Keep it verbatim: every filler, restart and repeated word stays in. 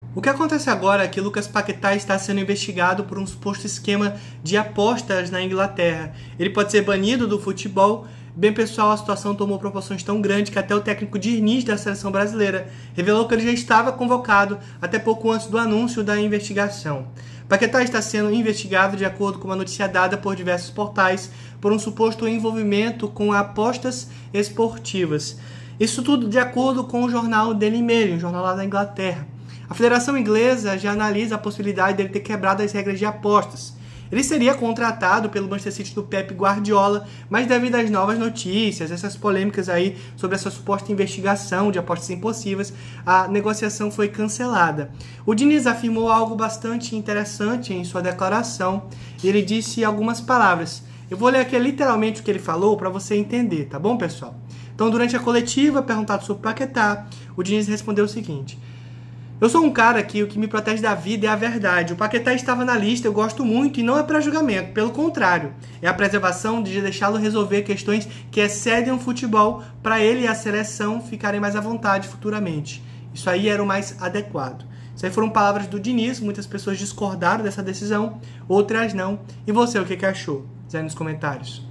O que acontece agora é que Lucas Paquetá está sendo investigado por um suposto esquema de apostas na Inglaterra. Ele pode ser banido do futebol. Bem, pessoal, a situação tomou proporções tão grandes que até o técnico Diniz da seleção brasileira revelou que ele já estava convocado até pouco antes do anúncio da investigação. Paquetá está sendo investigado, de acordo com uma notícia dada por diversos portais, por um suposto envolvimento com apostas esportivas. Isso tudo de acordo com o jornal Daily Mail, um jornal lá da Inglaterra. A Federação Inglesa já analisa a possibilidade dele ter quebrado as regras de apostas. Ele seria contratado pelo Manchester City do Pep Guardiola, mas devido às novas notícias, essas polêmicas aí sobre essa suposta investigação de apostas impossíveis, a negociação foi cancelada. O Diniz afirmou algo bastante interessante em sua declaração. Ele disse algumas palavras. Eu vou ler aqui literalmente o que ele falou para você entender, tá bom, pessoal? Então, durante a coletiva, perguntado sobre Paquetá, o Diniz respondeu o seguinte: eu sou um cara que o que me protege da vida é a verdade. O Paquetá estava na lista, eu gosto muito e não é para julgamento. Pelo contrário, é a preservação de deixá-lo resolver questões que excedem o futebol para ele e a seleção ficarem mais à vontade futuramente. Isso aí era o mais adequado. Isso aí foram palavras do Diniz, muitas pessoas discordaram dessa decisão, outras não. E você, o que, que achou? Diz aí nos comentários.